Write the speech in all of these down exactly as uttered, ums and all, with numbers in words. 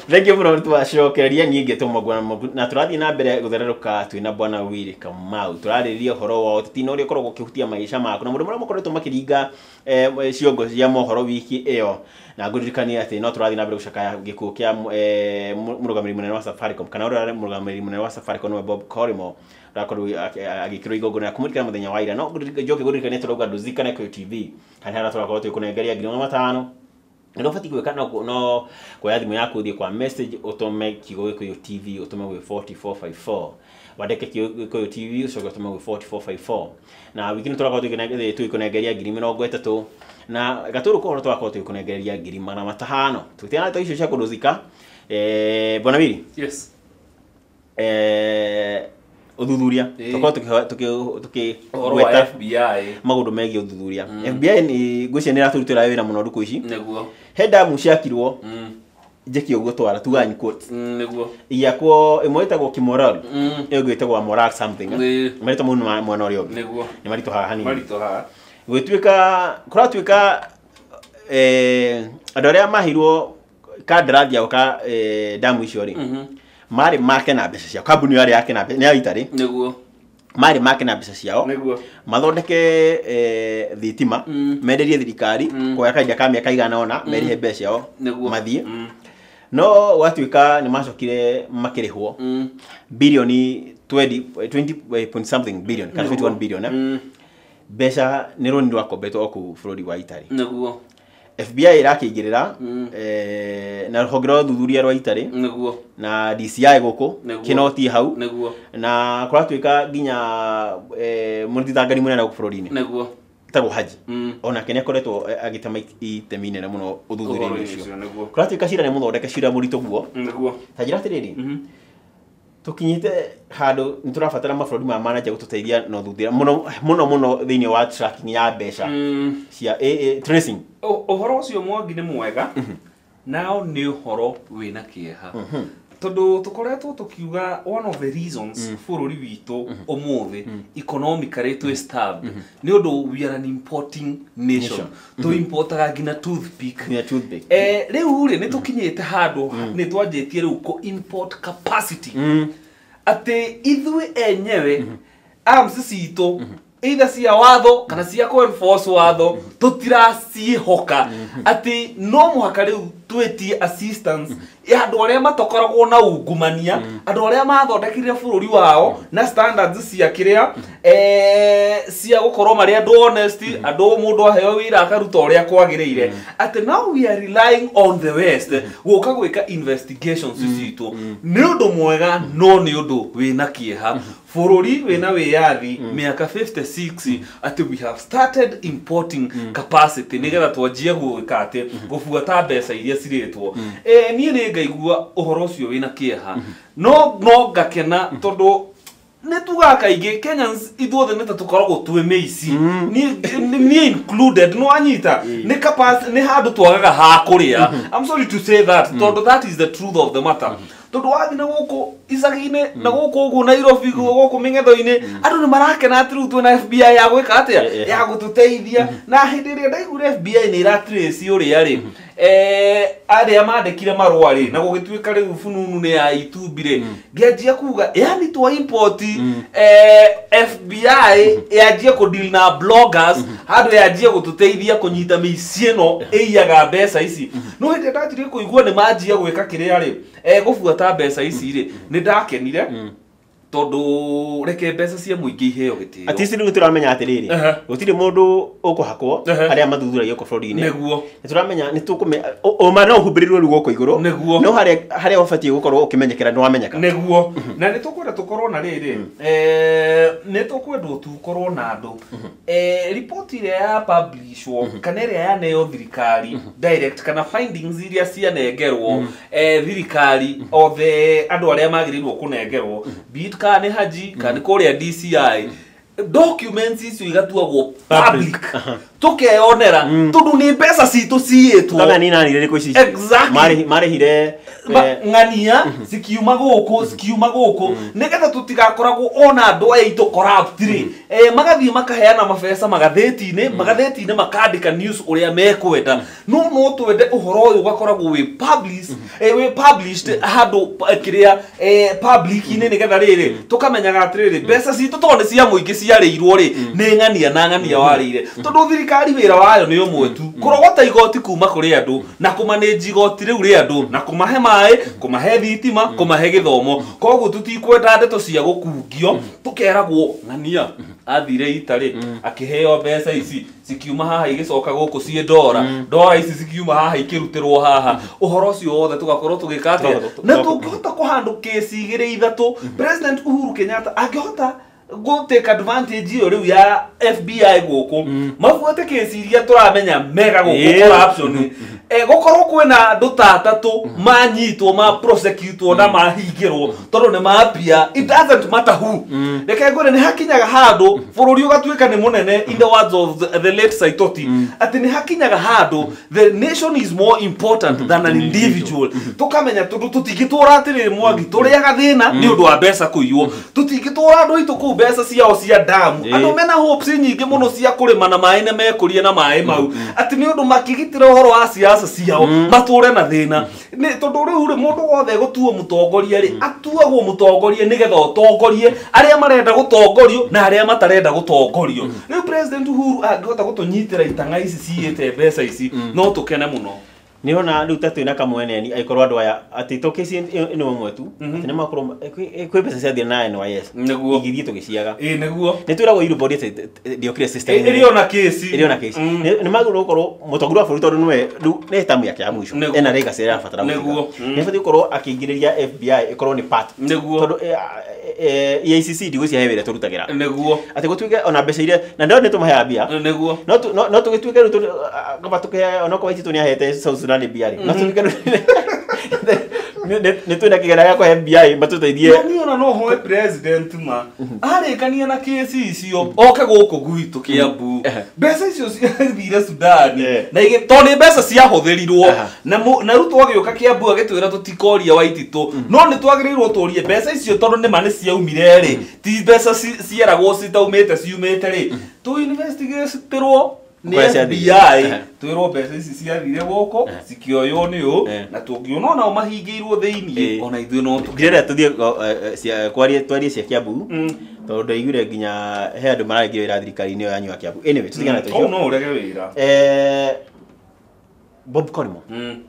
Thank you bro twacokeria nyingi tumagwa na turathi na mbere guthereruka twina bwana Willy Kamau turariria horo wa tino uri korwo kihutia maisha maku na mundu mura mukoretwo makiringa eh ciongo cia mohoro wiki iyo na nguririkania ati no turathi na mbere gucakaya gikuo kia murugamiri munene wa Safaricom kana uri murugamiri munene wa Safaricom wa Bob Corimo rakorwo agikirwo igongona kumurikira muthenya wa ira no njoke nguririkania turauga nduzikane ku T V kana hara turakorwo tukunengeria ngiri matano no fati gweka no no kwa thimu yaku thie kwa message utome kigo giko T V utome gwe four four five four wadeke kigo giko T V ucoke utome gwe four four five four na wiki ni turakorwo tukinengeria tukunengeria ngiri mirongo itatu na gaturu ko turakorwo tukunengeria ngiri magana matano tutiana to icio cia kuduzika eh bwana Willy yes eh udhudhuria toko tuki tuki weta F B I magundu megi udhudhuria F B I ni gucia ni raturutira wira muno nduku ici neguo henda muciakirwo njeki ugo twara tugani quote neguo iyakwo imwetagwo kimoral iyo gwetagwo moral something marito muno mwana ori ogi neguo ni marito haha hani marito haha gwetwika kuratwika eh adoria mahirwo kadrathi au ka damu icio ri mari make na mbeca ciao kambuni yari yake na mbeca ni aitari neguo mari make na mbeca ciao neguo mathondeke eh thitima menderie thirikari kwa kaija kamia kaigana ona merihe mbeca ciao mathie no watwika ni macokire makirihwo bilioni twenty point something billion kana twenty-one billion eh mbeca ni roni rwakombetwo oku bururi wa Itari neguo F B I irakigirira eh na rhogero thuthuria rwa Itari neguo na D C I guku kinoti hau neguo na kuratwika ginya eh murithangani munene guku bururi-ini neguo tago haji ona kenya koretwo agitema itemine na muno uthuthuria ucio kuratwika cira ni muthondeke cira murito guo neguo tajira tiriri tukinyite hado niturafatara mafurodi ma manager gututeithia no thuthuria muno muno muno thiini wa tracking ya mbeca cia tracing uhoro ucio mwangi ni mwega nao ni uhoro wina kieha tondu tukoretwo tukiuga one of the reasons bururi witu umuthi economically to starve ni undu we are an importing nation to importaga ngina toothpick ni toothpick eh riu ri ni tukinyite handu ni twanjitie riu ko import capacity ate ithui enyewe arms citu either cia watho kana cia ko enforce watho tutiracihoka ati no muhaka riu twetie assistance ya andu aria matokoragwo na ungumania andu aria mathondekire bururi wao na standards cia kiria eh cia gukorwo mari andu honest andu mundu aheo wira akaruta uria kwagirire ati now we are relying on the west guka gwika investigations citu ni undu mwega no ni undu wina kieha bururi wina wiyathi miaka fifty-six ati we have started importing capacity nigetha twanjie gwika ati gubuata mbeca iria ciretwo eh nie ni ngaigua uhoro ucio wina kieha no no ngakena tondu ne tuga kaige Kenyans ithuothe neta tukoragwo twemeici ni ni included no anyita ni capacity ni handu twagaga ha kuria I'm sorry to say that tondu that is the truth of the matter tondu wathi na guku icagi-ini na guku ugu Nairobi guku mingetho-ini andu ni marakena ati riu twina F B I ya gwika atia ya gututeithia na hindi ria ndaigure F B I ni iratrace uria ri eh aria mandekire marua ri na gugituika riu fununu ni ya itumbi ri ngianjia kuga yani twa import eh F B I yanjia ku deal na bloggers handu yanjia gututeithia kunyita mici ino eiyaga mbeca ici no hindi ndajire kuigua ni manjia gwika kiria ri eh gubuata mbeca ici ri ni ndakenire tondu reke mbeca cia muingi iheo gitio ati siri turamenya atiriri gutiri mundu ukuhakwo aria mathuthuragia ko bururi-ini neguo turamenya ni tukume o ma no hubirirwo rugo ko iguru no haria haria ubatie gukorwo ukimenyekera ni wamenyeka neguo na ni tukwenda tukorwo na riri eh ni tukwenda tukorwo na andu eh report ile ya publishwo kana ile ya neo thirikari direct kana findings iria cia nengerwo eh thirikari o the andu aria magirirwo kunengerwo bit kana haji kana kuria D C I documents icio igatuagwo public tukeyonera tondu ni mbeca citu ciitwo kama ni nani riri kuici exactly mari mari hire ng'ania cikiuma guku cikiuma guku nigetha tutigakoragwo ona andu aitu corrupt ri eh magathie makaheana mabeca magatheti-ini magatheti-ini makandika news uria mekwenda no no twende uhoro uyu ugakoragwo wi published eh wi published handu kiria eh public-ini nigetha riri tukamenyaga atiriri mbeca citu tondu cia muingi ciarĩirwo ri ni ng'ania na ng'ania warĩire tondu thirikari wira wayo ni umwe tu kurogota igoti kuma kuri andu na kumanage igoti riu ri andu na kumahe mai kumahe thitima kumahe githomo koguo tutikwenda ndeto cia gukungio tukeragwo ng'ania athire itari akiheo mbeca ici cikiuma haha igicoka guku cie ndora ndora ici cikiuma haha ikirutirwo haha uhoro ucio wothe tugakorwo tugikate na tungihota kuhandu kesi igire ithatu President Uhuru Kenyatta angihota go take advantage yo riu ya F B I guku mafuate kesi iria turamenya mega guku corruption eh gokorwo kwina andu tatatu manyitwo ma prosecute na mahingirwo tondu ni mapia it doesn't matter who reke ngore ni hakinyaga handu bururi ugatuika ni munene in the words of the, the late Saitoti ati ni hakinyaga handu the nation is more important than an individual tukamenya tundu tutingitura atiri mwangi turiaga thina ni undu wa mbeca kuiywo tutingitura andu itu ku mbeca ciao cia damu andu mena hopes nyingi muno cia kurima na mai ne mekurie na mai mau ati ni undu makigitira uhoro wa siasa ciao mature na thina ni tondu riu ri mundu wothe gutuo mutongoria ri atuagwo mutongoria nigetha utongorie aria marenda gutongorio na aria matarenda gutongorio riu President Uhuru angihota gutunyitira itanga ici ciite mbeca ici no tukene muno ni ona riu tatu na kamweneni aikorwo andu aya ati tokisi ni umwe tu ati ni makorwo kwi mbeca cia thia na N Y S niguo igithie tugiciaga eh niguo ni twiragwo iru body diocracy system iri ona kesi iri ona kesi ni maguru ukorwo mutongoria wa bũrũri tondu niwe riu ni tamu yake ya mwisho ena legacy ya fatara niguo ni fati ukorwo akingiriria F B I ikorwo ni part niguo tondu E I C C ndigo cia hewere turutagira niguo ati gutwike ona mbeca iria na ndio ni tumahe bia niguo no no tugitwike ru gabatuke ona kwa itu ni ahete South Sudan bia ri no tugike ni twina kigera ya kwa F B I matuteithie ni ona no hoe president ma arikania na kesi icio oke guku gwitu Kiambu mbeca icio ciathire Sudan na ige toni mbeca ciahuthirirwo na na ruto agioka Kiambu agitwira tutikoria waititu no ni twagirirwo turie mbeca icio tondu ni mane ciaumire ri ti mbeca cieragwo citaumite ciumite ri tu investigatorwo ni F B I twirwo mbeca ici ciathire guku cikioyo ni u na tungiona ona mahingirwo thiini ona ithuĩ no tukire tuthie cia kwarie twarie cia Kiambu tondu igure nginya he andu marangire wira thirikari-ini yo yanyu ya Kiambu anyway tutigana tucio no urege wira eh Bob Corimo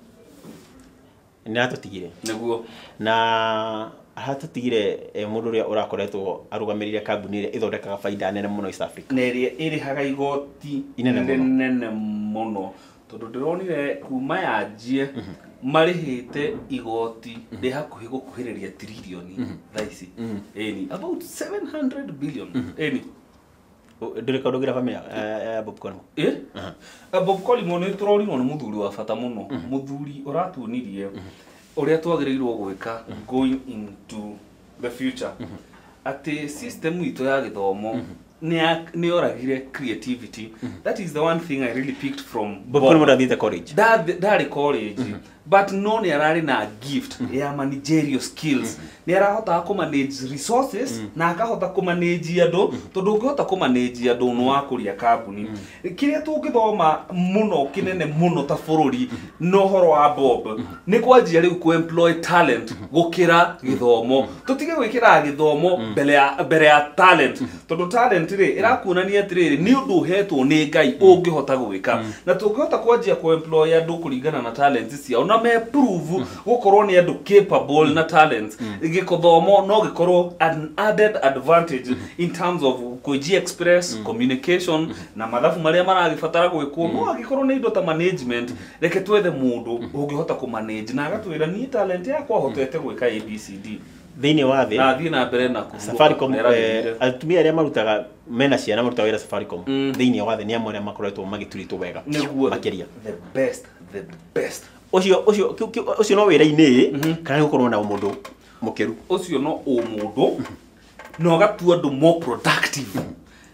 ni atutigire niguo na ahatutigire mundu uria urakoretwo arugamirire kambuni iria ithondekaga faida nene muno East Africa na iria irihaga igoti nene muno tondu ndironire kuma yanjie marihite igoti ri hakuhi gukuhiriria trilioni thaici eni about seven hundred billion eni ndirika ndugira family ya Bob Corimo eh Bob Corimo ni turorirwo ni muthuri wa bata muno muthuri uratuonirie uria twagirirwo gwika going into the future ati system ito ya githomo ni ni oragire creativity that is the one thing I really picked from Bob Corimo that the college that that college but no ni arari na gift ya managerial skills ni arahota ku manage resources na akahota ku manage andu tondu ungihota ku manage andu no akuria kambuni kiria tungithoma muno kinene muno ta bururi no horo wa Bob ni kwanjia riu ku employ talent gukira githomo tutige gwikira githomo mbere ya mbere ya talent tondu talent ri irakuonania atiriri ni undu uhetwo ni Ngai ungihota gwika na tungihota kwanjia ku employ andu kuringana na talents ciao na me prove gukorwo ni andu capable na talents gikothomo no gikorwo an added advantage in terms of kuji express communication na mathabu maria maragibatara gwikwo no agikorwo ni indo ta management reke twethe mundu ungihota ku manage na agatwira ni talent yakwa hotete gwika A B C D thiini wa thi na thina mbere na ku Safaricom atumia aria marutaga mena ciana marutaga wira Safaricom thiini wa thi ni amwe aria makoretwo magituritwo wega makiria the best the best ucio ucio ucio no wira-ini kana gukorwo na mundu mukiru ucio no umundu no gatua ndu more productive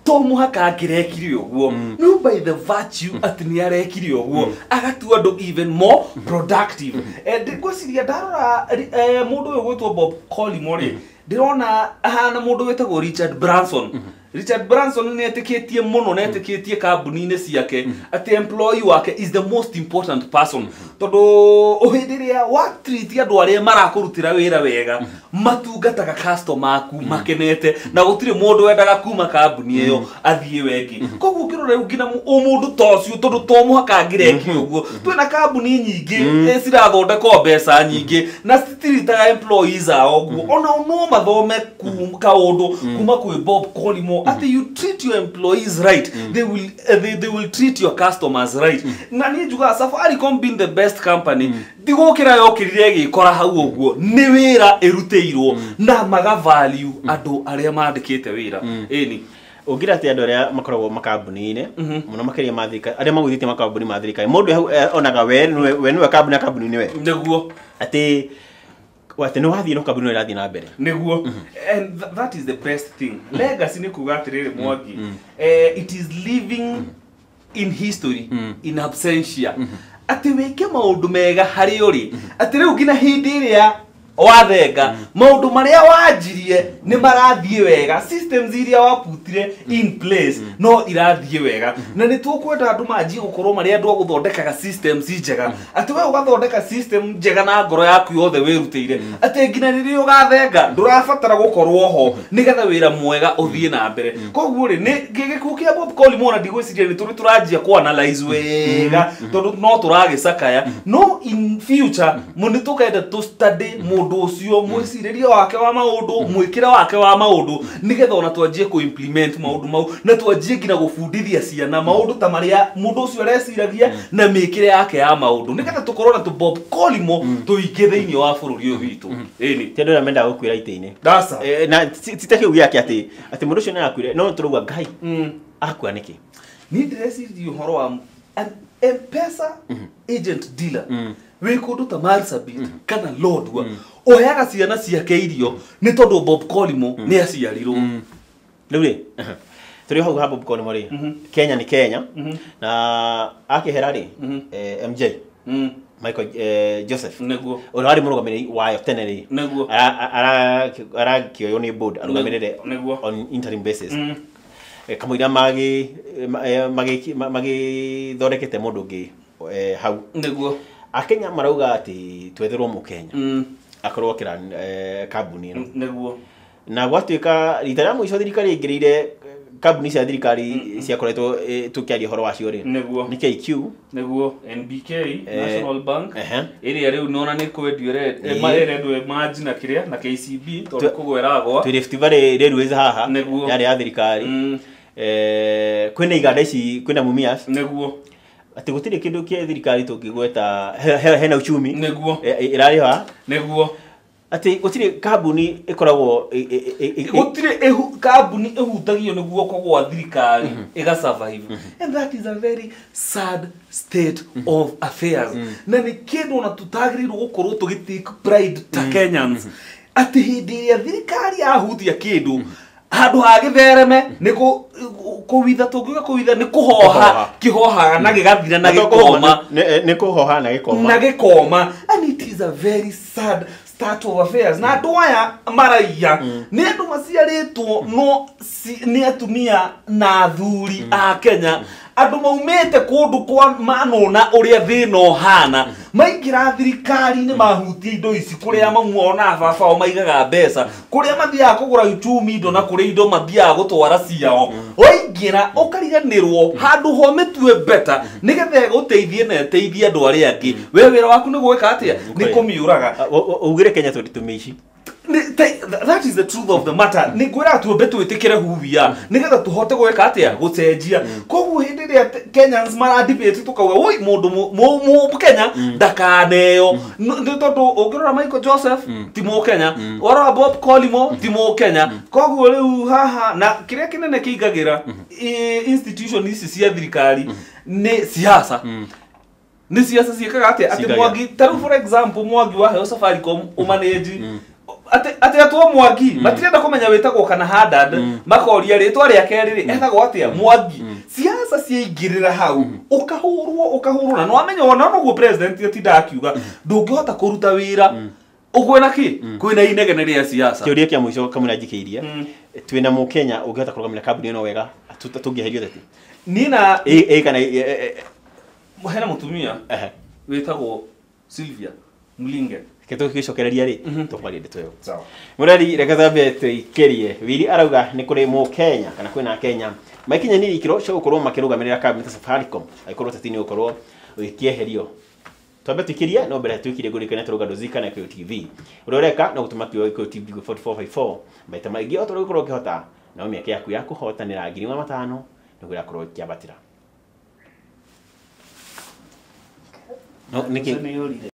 to muhaka akirekire uguo no by the virtue ati ni arekire uguo agatua ndo even more productive and gwiciria ndarora mundu uyu gwitwo Bob Collymore ndirona ahana mundu wetagwo Richard Branson Richard Branson ni etikitie muno na etikitie kambuni-ini ciake ati employee wake is the most important person tondu uhindiria wa treat andu aria marakurutira wira wega matungataga customer aku makenete na gutire mundu wendaga kuma kambuni iyo athie wengi koguo kirore ngina umundu tocio tondu to muhaka ngireki uguo twina kambuni nyingi cirathondeka mbeca nyingi na citiritaga employees ao uguo ona no mathome kaundu kuma kwi Bob Collymore ati you treat your employees right they will uh, they, they will treat your customers right na ni juga Safaricom being the best company digokira yokirire gikora hau uguo ni wira eruteirwo na maga value andu aria mandikite wira eni ugira ati andu aria makoragwo makambuni-ini muno makiria mathika aria magwithite makambuni mathirika mundu onaga we we niwe kambuni kambuni-ini we niguo ati wate no hathi no kambuni irathi na mbere niguo and th that is the best thing legacy ni kuga atiriri Mwangi eh it is living in history in absentia ati weke maundu mega hari uri ati riu ngina hindi iria wathenga maundu maria wanjirie ni marathie wega systems iria waputire in place no irathie wega na ni tukwenda andu manjie gukorwo maria andu guthondekaga systems njega ati we ugathondeka system njega na ngoro yaku yothe wirutire ati ngina riria ugathenga ndurabatara gukorwo ho nigetha wira mwega uthie na mbere koguo ri ni gigikukia Bob Collymore ndigwiciria ni turi turanjia ku analyze wega tondu no turagicakaya no in future muni tukenda to study mundu ucio mwiciriria wake wa maundu mwikira wake wa maundu nigetha ona twanjie ku implement maundu mau na twanjie ngina gufundithia ciana maundu ta maria mundu ucio areciragia na mikire yake ya maundu nigetha tukorwo na tu Bob Collymore tuinge thiini wa bururi uyu witu eni tendo ramenda gukwira ite-ini dasa na titake ugia ati ati ati mundu ucio ni akwire no turuga ngai akwa niki ni ndresi horo wa M-Pesa agent dealer we kundu ta Marsabit kana Lord wa oyaga ciana ciake irio ni tondu Bob Collymore ni aciarirwo riu ri turi hau ha Bob Collymore Kenya ni Kenya na akihera ri M J Michael eh, Joseph neguo ora ari murugamiri wayo tene ri neguo ara ara kioyo ni board arugamirire neguo on interim basis kamuira magi magi magi thondekete mundu ngi hau neguo akenya marauga ati twetherwo mu Kenya akorwo kira kambuni ino neguo na gwatuika rita rĩa mũico thirikari ingirire kambuni cia thirikari ciakoretwo tukiaria horo wacio ri ni K Q neguo N B K National Bank iri riu nona ni kwendio re marere ndwe margin na kiria na K C B tondu kugweragwa tu Rift Valley railways haha yari ya thirikari eh kwina iganda ici kwina Mumias neguo ati gutire kindu kia thirikari tungigweta hena uchumi neguo irari ha neguo ati gutire kambuni ikoragwo gutire kambuni ehutagio niguo kogwa thirikari iga survive and that is a very sad state of affairs na ni kindu na tutagiriru gukorwo tugitake pride ta Kenyans ati hindi ya thirikari ahutia kindu handu ha githereme ni ku kuwitha tungiga kuwitha ni kuhoha kihoha na gigathira na gikoma ni kuhoha na gikoma na gikoma and it is a very sad start of affairs na andu aya maraiya ni andu maciaritwo no ni atumia na athuri a Kenya andu maumete kundu kwa manona uria thina ohana maingira thirikari ni mahutia indo ici kuria mamuona baba o maigaga mbeca kuria mathia kugura uchumi indo na kuria indo mathia gutwara ciao oingira ukariganirwo handu hometue better nigethe guteithie na teithie andu aria angi we wira waku ni gwika atia ni kumiuraga ugire Kenya tumici that is the truth of the matter ni gwira tuombe twitikire hubia nigetha tuhote gweka atia gucenjia koguo hindi ria Kenyans mara debate tukauga oi mundu mu Kenya ndakaneo ndi tondu ungirora Michael Joseph ti mu Kenya ora Bob Collymore ti mu Kenya koguo riu haha na kiria kinene kiingagira institution ici cia thirikari ni siasa ni siasa ciekaga atia ati Mwangi taru for example Mwangi wa Safaricom umanage ate ate atwo Mwangi matirenda kumenya witagwo kana Hadad makoria ritwa ria keriri etagwo atia Mwangi siasa ciaingirira hau ukahurwo ukahurwo na no amenya ona no president atinda akiuga ndungihota kuruta wira ugwena ki kwina inegene ria siasa kiuria kia mwisho kamuna jikiirie twina mu Kenya ungihota kurugamira kambuni ino wega tungiherio thati nina eh eh kana hena mutumia witagwo Sylvia Mlinge keto kishokereria ri tukwarie ndetwe sawa murari reka thambe tuikerie wiri arauga ni kuri mu Kenya kana kwina Kenya makinya ni ikiro cyo gukorwo makirugamirira kabinete Safaricom aikorwo tatini gukorwo ukieherio twambe tukirie no mbere tukirie gurikana turuga ndozika na K T V uroreka no gutuma kio K T V four four five four baita maigi otoro gukorwo kihota na miaka yaku ya kuhotanira ngiri matano niguo yakorwo kiabatira no niki